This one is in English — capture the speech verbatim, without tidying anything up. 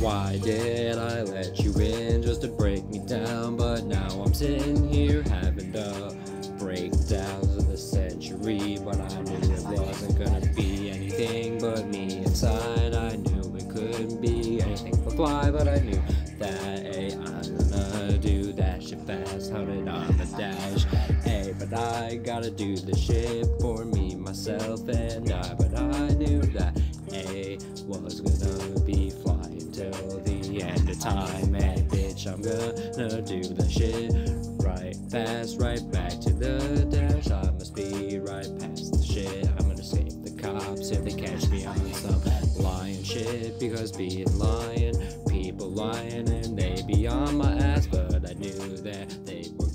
Why did I let you in just to break me down? But now I'm sitting here having the breakdowns of the century. But I knew it wasn't gonna be anything but me inside. I knew it couldn't be anything but fly, but I knew that, hey, I'm gonna do that shit fast. How did I dash? Hey, but I gotta do the shit for me, myself, and I. But I knew that, hey, was gonna be flying till the end of time. And bitch, I'm gonna do the shit right fast, right back to the dash. I must be right past the shit. I'm gonna save the cops if they catch me on some lying shit, because being lying, people lying, and they be on my ass. But I knew that they were